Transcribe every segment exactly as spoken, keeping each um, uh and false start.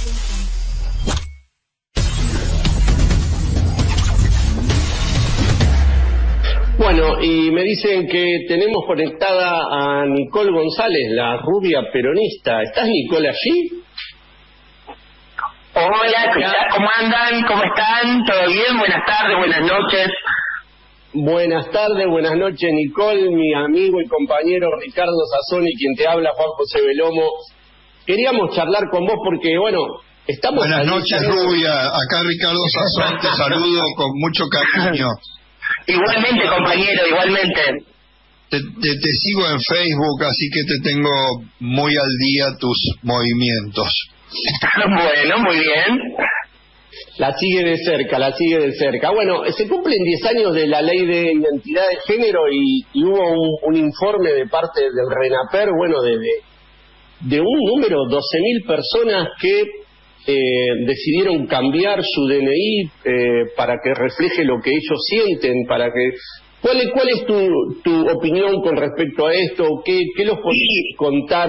Bueno, y me dicen que tenemos conectada a Nicole González, la rubia peronista. ¿Estás, Nicole, allí? Hola, ¿cómo andan? ¿Cómo están? ¿Todo bien? Buenas tardes, buenas noches. Buenas tardes, buenas noches, Nicole, mi amigo y compañero Ricardo Sassoni, quien te habla, Juan José Belomo. Queríamos charlar con vos porque, bueno, estamos... Buenas noches, rubia. Acá Ricardo Sassoni, te saludo con mucho cariño. Igualmente, compañero, igualmente. Te, te, te sigo en Facebook, así que te tengo muy al día tus movimientos. Bueno, muy bien. La sigue de cerca, la sigue de cerca. Bueno, se cumplen diez años de la Ley de Identidad de Género y, y hubo un, un informe de parte del RENAPER, bueno, de, de, de un número, doce mil personas que eh, decidieron cambiar su D N I eh, para que refleje lo que ellos sienten, para que... ¿Cuál es, cuál es tu, tu opinión con respecto a esto? ¿Qué, qué los podés contar?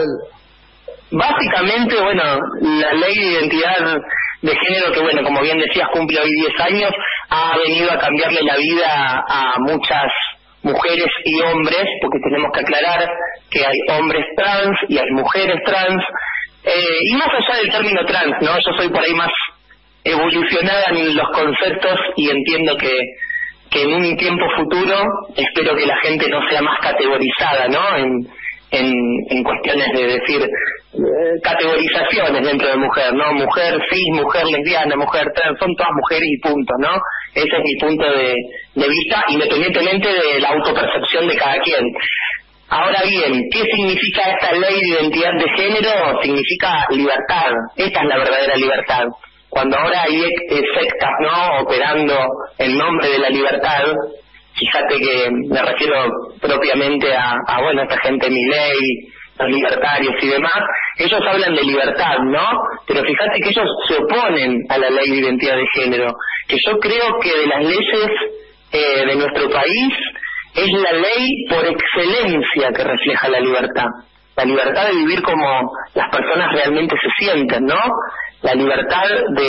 Básicamente, bueno, la Ley de Identidad de Género, que bueno, como bien decías, cumple hoy diez años, ha venido a cambiarle la vida a muchas mujeres y hombres, porque tenemos que aclarar que hay hombres trans y hay mujeres trans, eh, y más allá del término trans, ¿no? Yo soy por ahí más evolucionada en los conceptos y entiendo que, que en un tiempo futuro espero que la gente no sea más categorizada, ¿no? En, en, en cuestiones de decir eh, categorizaciones dentro de mujer, ¿no? Mujer cis, mujer lesbiana, mujer trans, son todas mujeres y punto, ¿no? Ese es mi punto de, de vista, independientemente de la autopercepción de cada quien. Ahora bien, ¿qué significa esta ley de identidad de género? Significa libertad. Esta es la verdadera libertad. Cuando ahora hay sectas, ¿no?, operando en nombre de la libertad, fíjate que me refiero propiamente a, a bueno, esta gente Milei, los libertarios y demás, ellos hablan de libertad, ¿no? Pero fíjate que ellos se oponen a la ley de identidad de género, que yo creo que de las leyes eh, de nuestro país es la ley por excelencia que refleja la libertad. La libertad de vivir como las personas realmente se sienten, ¿no? La libertad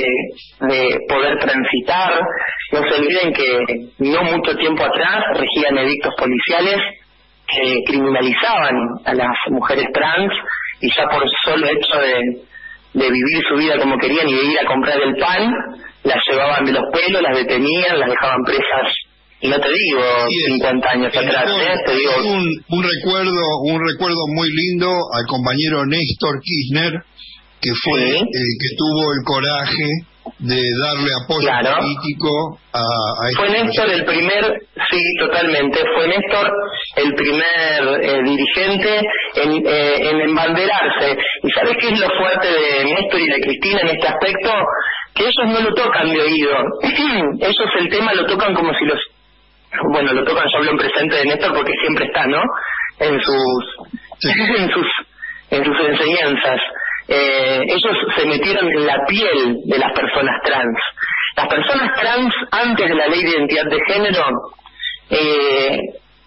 de, de poder transitar. No se olviden que no mucho tiempo atrás regían edictos policiales que criminalizaban a las mujeres trans, y ya por solo hecho de, de vivir su vida como querían y de ir a comprar el pan, las llevaban de los pelos, las detenían, las dejaban presas. Y no te digo cincuenta años eh, atrás, un, ¿eh? Te digo... Un, un recuerdo un recuerdo muy lindo al compañero Néstor Kirchner, que fue ¿Sí? el que tuvo el coraje de darle apoyo claro. político a, a Fue Néstor el primer, sí, totalmente, fue Néstor el primer eh, dirigente en, eh, en embanderarse. ¿Y sabes qué es lo fuerte de Néstor y de Cristina en este aspecto? Que ellos no lo tocan de oído. Ellos el tema lo tocan como si los... Bueno, lo tocan, yo hablo en presente de Néstor porque siempre está, ¿no? En sus... Sí. en sus en sus enseñanzas. Eh, ellos se metieron en la piel de las personas trans. Las personas trans, antes de la ley de identidad de género, eh,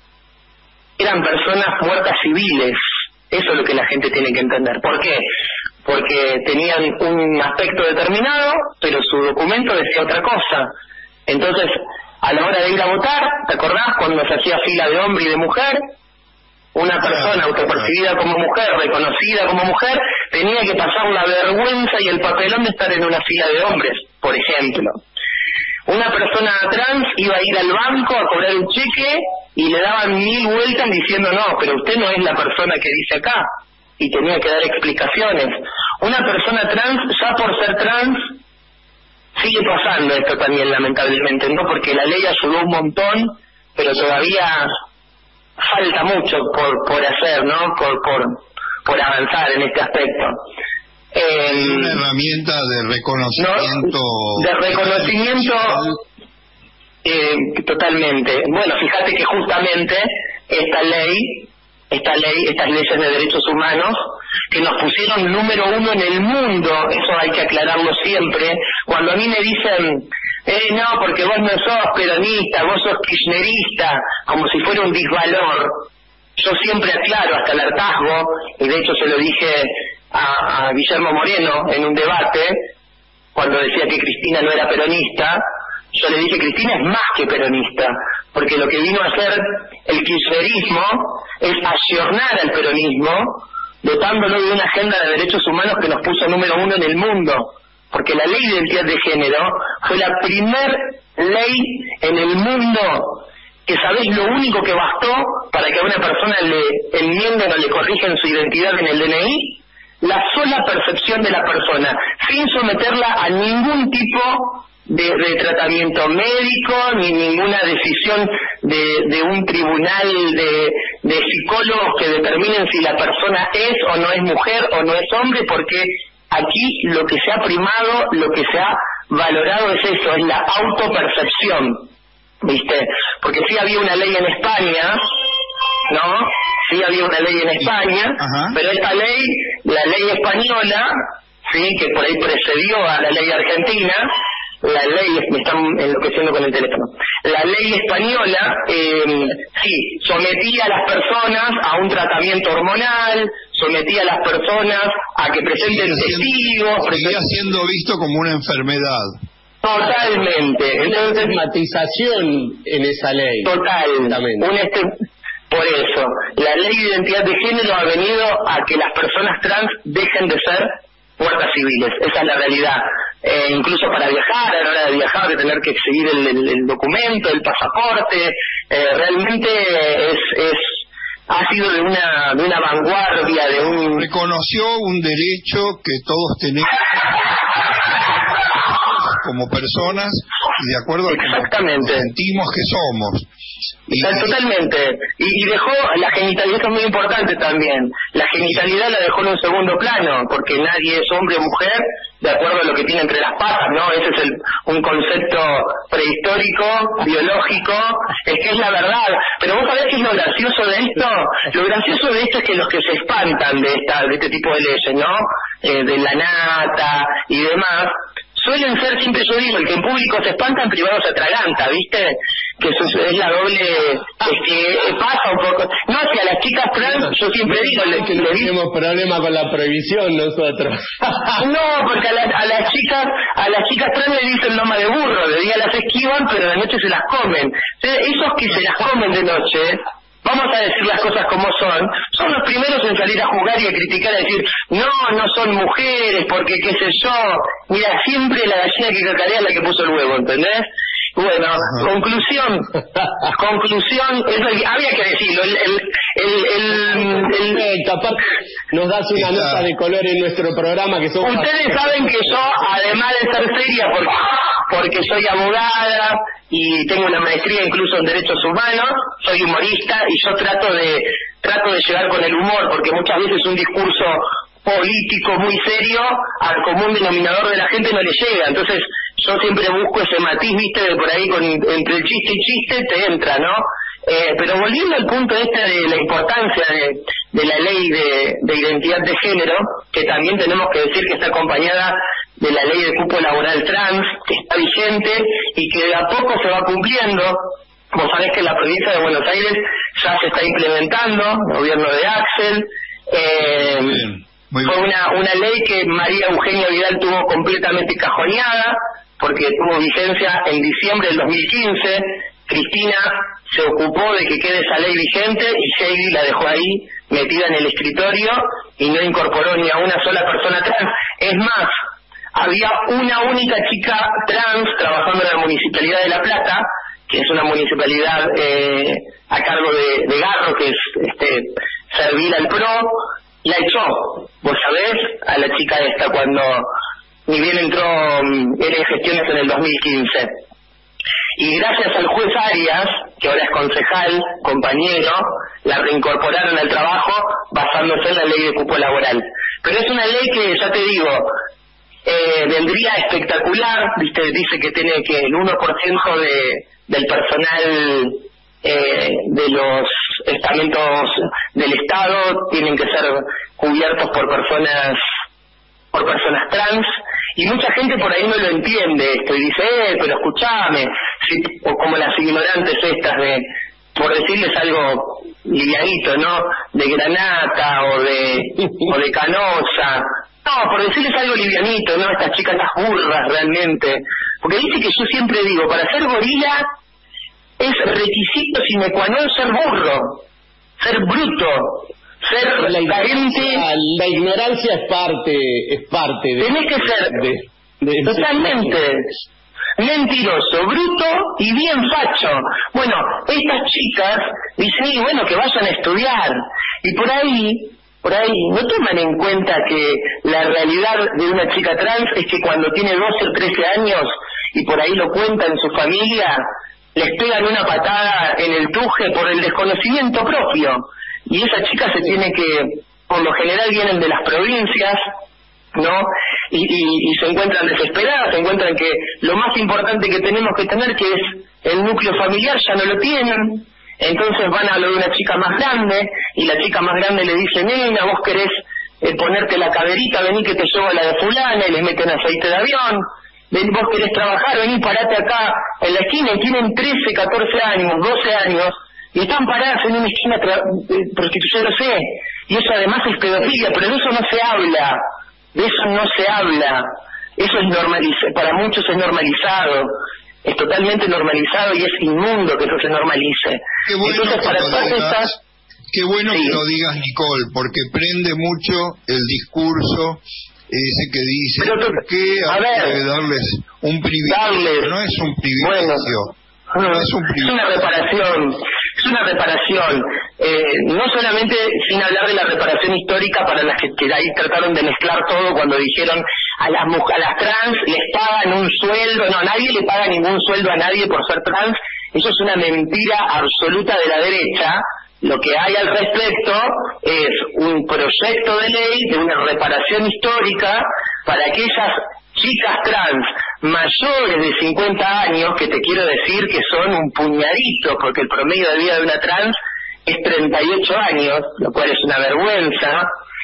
eran personas muertas civiles. Eso es lo que la gente tiene que entender. ¿Por qué? Porque tenían un aspecto determinado, pero su documento decía otra cosa. Entonces, a la hora de ir a votar, ¿te acordás cuando se hacía fila de hombre y de mujer? Una persona autopercibida como mujer, reconocida como mujer, tenía que pasar la vergüenza y el papelón de estar en una fila de hombres, por ejemplo. Una persona trans iba a ir al banco a cobrar un cheque y le daban mil vueltas diciendo no, pero usted no es la persona que dice acá, y tenía que dar explicaciones. Una persona trans, ya por ser trans, sigue pasando esto también lamentablemente, no, porque la ley ayudó un montón, pero todavía falta mucho por por hacer, ¿no? Por por por avanzar en este aspecto. Eh, una herramienta de reconocimiento. ¿No? De reconocimiento, eh, totalmente. Bueno, fíjate que justamente esta ley, esta ley, estas leyes de derechos humanos, que nos pusieron número uno en el mundo, eso hay que aclararlo siempre. Cuando a mí me dicen, eh, no, porque vos no sos peronista, vos sos kirchnerista, como si fuera un disvalor, yo siempre aclaro hasta el hartazgo, y de hecho se lo dije a, a Guillermo Moreno en un debate, cuando decía que Cristina no era peronista. Yo le dije, Cristina es más que peronista, porque lo que vino a hacer el kirchnerismo es ayornar al peronismo, dotándolo de una agenda de derechos humanos que nos puso número uno en el mundo, porque la ley de identidad de género fue la primer ley en el mundo que, ¿sabés lo único que bastó para que a una persona le enmienden o le corrigen su identidad en el D N I? La sola percepción de la persona, sin someterla a ningún tipo de, de tratamiento médico, ni ninguna decisión de, de un tribunal de, de psicólogos que determinen si la persona es o no es mujer o no es hombre, porque aquí lo que se ha primado, lo que se ha valorado es eso, es la autopercepción, ¿viste? Porque sí había una ley en España, ¿no? Sí había una ley en España, Ajá. pero esta ley, la ley española, sí, que por ahí precedió a la ley argentina, la ley, me están enloqueciendo con el teléfono, la ley española, eh, sí, sometía a las personas a un tratamiento hormonal, sometía a las personas a que presenten testigos. Seguía siendo visto como una enfermedad. Totalmente. Entonces, estigmatización en esa ley. Total. Un este, por eso, la ley de identidad de género ha venido a que las personas trans dejen de ser guardas civiles. Esa es la realidad. Eh, incluso para viajar, a la hora de viajar, de tener que exhibir el, el, el documento, el pasaporte, eh, realmente es, es ha sido de una de una vanguardia, de un... Reconoció un derecho que todos tenemos como personas y de acuerdo a lo que sentimos que somos. Y, Totalmente. Y, y dejó la genitalidad, es muy importante también. La genitalidad la dejó en un segundo plano, porque nadie es hombre o mujer de acuerdo a lo que tiene entre las patas, ¿no? Ese es el, un concepto prehistórico, biológico, es que es la verdad. Pero vos sabés qué es lo gracioso de esto. Lo gracioso de esto es que los que se espantan de esta de este tipo de leyes, ¿no? Eh, de la nata y demás, suelen ser, siempre yo digo, el que en público se espanta, en privado se atraganta, ¿viste? Que eso es la doble, es que pasa un poco. No, si a las chicas trans, yo siempre digo, le, que no tenemos problema con la prohibición nosotros. No, porque a, la, a las chicas, a las chicas trans le dicen loma de burro, de día las esquivan, pero de noche se las comen. Entonces, esos que se las comen de noche, vamos a decir las cosas como son, son los primeros en salir a jugar y a criticar, a decir, no, no son mujeres, porque qué sé yo. Mira, siempre la gallina que cacarea es la que puso el huevo, ¿entendés? Bueno, conclusión, conclusión, eso había que decirlo, el, el, el, el, el capaz nos das una nota de color en nuestro programa que somos... Ustedes saben que yo, además de ser seria, porque, porque soy abogada y tengo una maestría incluso en derechos humanos, soy humorista y yo trato de trato de llegar con el humor, porque muchas veces un discurso político muy serio al común denominador de la gente no le llega, entonces yo siempre busco ese matiz, viste, de por ahí con, entre el chiste y chiste te entra, ¿no? Eh, pero volviendo al punto este de la importancia de, de la ley de, de identidad de género, que también tenemos que decir que está acompañada de la ley de cupo laboral trans, que está vigente y que de a poco se va cumpliendo. Vos sabés que en la provincia de Buenos Aires ya se está implementando, el gobierno de Axel. Eh, Bien. Muy bien. Fue una, una ley que María Eugenia Vidal tuvo completamente cajoneada, porque tuvo vigencia en diciembre del dos mil quince. Cristina se ocupó de que quede esa ley vigente y Heidi la dejó ahí metida en el escritorio y no incorporó ni a una sola persona trans. Es más, había una única chica trans trabajando en la Municipalidad de La Plata, que es una municipalidad eh, a cargo de, de Garro, que es este, servil al PRO. La echó, vos sabés, a la chica esta cuando ni bien entró um, en gestiones en el dos mil quince. Y gracias al juez Arias, que ahora es concejal, compañero, la reincorporaron al trabajo basándose en la ley de cupo laboral. Pero es una ley que, ya te digo, eh, vendría espectacular, viste, dice que tiene que el uno por ciento de, del personal eh, de los estamentos del Estado tienen que ser cubiertos por personas por personas trans, y mucha gente por ahí no lo entiende esto y dice, eh, pero escúchame, si, o como las ignorantes estas de, por decirles algo livianito, ¿no? De granata o de o de canosa. No, por decirles algo livianito, ¿no? Estas chicas, estas burras realmente. Porque dice que yo siempre digo, para ser gorila es requisito sine qua non ser burro, ser bruto, ser la carente. La ignorancia es parte, es parte de... Tenés que ser de, de, totalmente mentiroso, bruto y bien facho. Bueno, estas chicas dicen, y bueno, que vayan a estudiar. Y por ahí, por ahí, no toman en cuenta que la realidad de una chica trans es que cuando tiene doce o trece años, y por ahí lo cuenta en su familia, les pegan una patada en el tuje por el desconocimiento propio. Y esa chica se tiene que, por lo general vienen de las provincias, ¿no? Y, y, y se encuentran desesperadas, se encuentran que lo más importante que tenemos que tener, que es el núcleo familiar, ya no lo tienen. Entonces van a lo de una chica más grande, y la chica más grande le dice, nena, vos querés eh, ponerte la caderita, vení que te llevo a la de fulana, y les meten aceite de avión. Ven, vos querés trabajar, vení, parate acá en la esquina, y tienen trece, catorce años, doce años, y están paradas en una esquina eh, prostituyéndose. Y eso además es pedofilia, pero de eso no se habla. De eso no se habla. Eso es normalizado, para muchos es normalizado, es totalmente normalizado y es inmundo que eso se normalice. Qué bueno Entonces, que para lo todas digas, estas... qué bueno Sí. que lo digas, Nicole, porque prende mucho el discurso ese que dice, Pero tú- ¿por qué a hay ver, que darles un privilegio? darles- No es un privilegio. Bueno, no es un es privilegio. una reparación, es una reparación, eh, no solamente sin hablar de la reparación histórica para las que, que ahí trataron de mezclar todo cuando dijeron a las muj- a las trans les pagan un sueldo, no, nadie le paga ningún sueldo a nadie por ser trans, eso es una mentira absoluta de la derecha. Lo que hay al respecto es un proyecto de ley de una reparación histórica para aquellas chicas trans mayores de cincuenta años, que te quiero decir que son un puñadito, porque el promedio de vida de una trans es treinta y ocho años, lo cual es una vergüenza,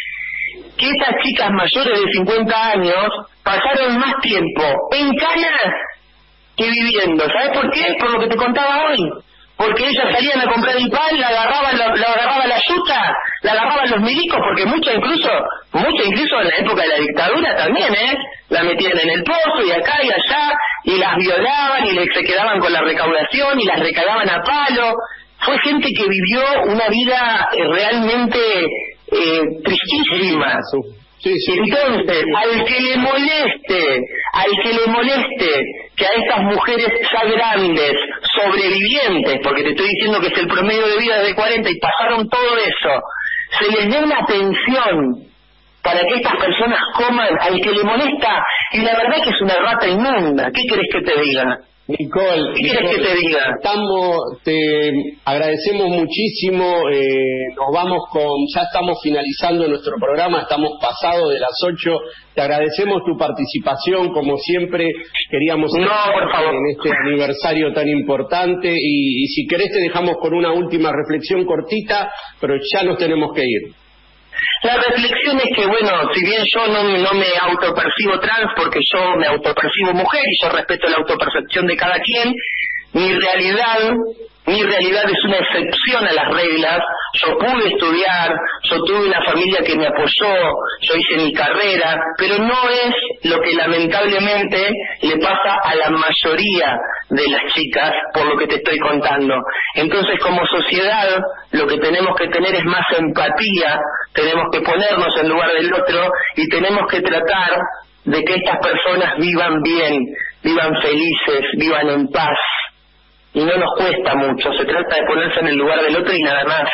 que estas chicas mayores de cincuenta años pasaron más tiempo en canas que viviendo. ¿Sabes por qué? Por lo que te contaba hoy. Porque ellas salían a comprar el pan, la agarraban, la, la agarraba la yuta, la agarraban los milicos, porque muchas incluso, muchas incluso en la época de la dictadura también, ¿eh? La metían en el pozo y acá y allá, y las violaban y les, se quedaban con la recaudación y las recagaban a palo. Fue gente que vivió una vida eh, realmente eh, tristísima. Sí, sí. Entonces, al que le moleste, al que le moleste que a estas mujeres ya grandes, sobrevivientes, porque te estoy diciendo que es el promedio de vida de cuarenta y pasaron todo eso, se les dé una pensión para que estas personas coman, al que le molesta, y la verdad que es una rata inmunda, ¿qué querés que te diga? Nicole, ¿Qué quieres Nicole, que te diga? Estamos, te agradecemos muchísimo, eh, nos vamos con, ya estamos finalizando nuestro programa, estamos pasados de las ocho, te agradecemos tu participación, como siempre, queríamos No, por favor. en este aniversario tan importante, y, y si querés te dejamos con una última reflexión cortita, pero ya nos tenemos que ir. La reflexión es que, bueno, si bien yo no, no me autopercibo trans porque yo me autopercibo mujer y yo respeto la autopercepción de cada quien, mi realidad, mi realidad es una excepción a las reglas. Yo pude estudiar, yo tuve una familia que me apoyó, yo hice mi carrera, pero no es lo que lamentablemente le pasa a la mayoría de las chicas, por lo que te estoy contando. Entonces, como sociedad, lo que tenemos que tener es más empatía, tenemos que ponernos en lugar del otro y tenemos que tratar de que estas personas vivan bien, vivan felices, vivan en paz. Y no nos cuesta mucho, se trata de ponerse en el lugar del otro y nada más.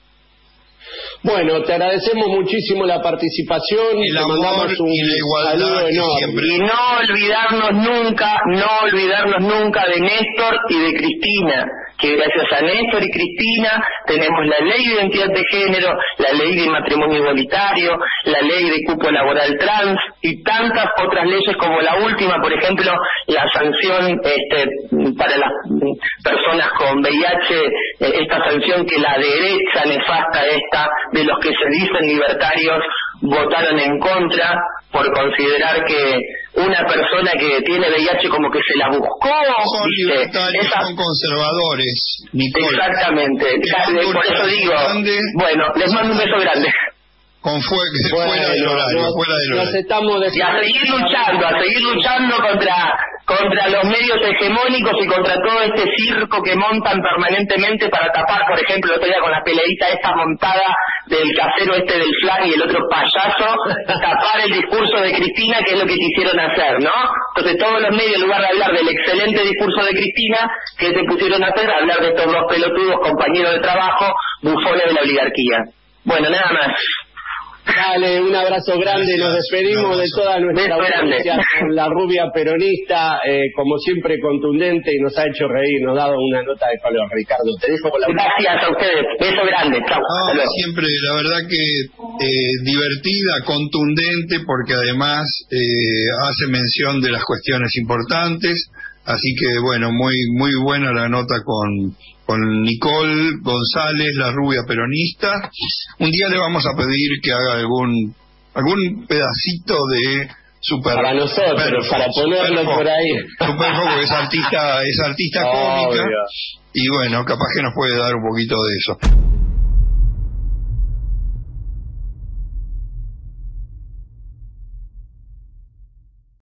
Bueno, te agradecemos muchísimo la participación y El te amor mandamos un y la igualdad saludo que enorme. siempre. Y no olvidarnos nunca, no olvidarnos nunca de Néstor y de Cristina, que gracias a Néstor y Cristina tenemos la ley de identidad de género, la ley de matrimonio igualitario, la ley de cupo laboral trans y tantas otras leyes como la última, por ejemplo, la sanción este, para las personas con V I H, esta sanción que la derecha nefasta esta de los que se dicen libertarios votaron en contra por considerar que una persona que tiene V I H como que se la buscó. Son ¿viste? libertarios, Esa... son conservadores, Nicole. Exactamente, por eso digo, grande, bueno, les mando un beso grande. Con fue, bueno, fuera del horario, nos, fuera del horario. Nos estamos y a seguir luchando, a seguir luchando contra contra los medios hegemónicos y contra todo este circo que montan permanentemente para tapar, por ejemplo, el otro día con la peleita esta montada del casero este del flan y el otro payaso, tapar el discurso de Cristina, que es lo que quisieron hacer, ¿no? Entonces todos los medios, en lugar de hablar del excelente discurso de Cristina, ¿qué se pusieron a hacer? A hablar de estos dos pelotudos, compañeros de trabajo, bufones de la oligarquía. Bueno, nada más. Dale, un abrazo grande, nos despedimos de toda nuestra audiencia con la rubia peronista, eh, como siempre contundente, y nos ha hecho reír, nos ha dado una nota de color. Ricardo, te dejo con la... Gracias a ustedes, beso grande, chao. No, siempre, la verdad que eh, divertida, contundente, porque además eh, hace mención de las cuestiones importantes, así que bueno, muy muy buena la nota con... con Nicole González, la rubia peronista. Un día le vamos a pedir que haga algún algún pedacito de Super para nosotros, Superfo, para ponerlo Superfo, por ahí. Superfo, porque es artista, es artista cómica, y bueno, capaz que nos puede dar un poquito de eso.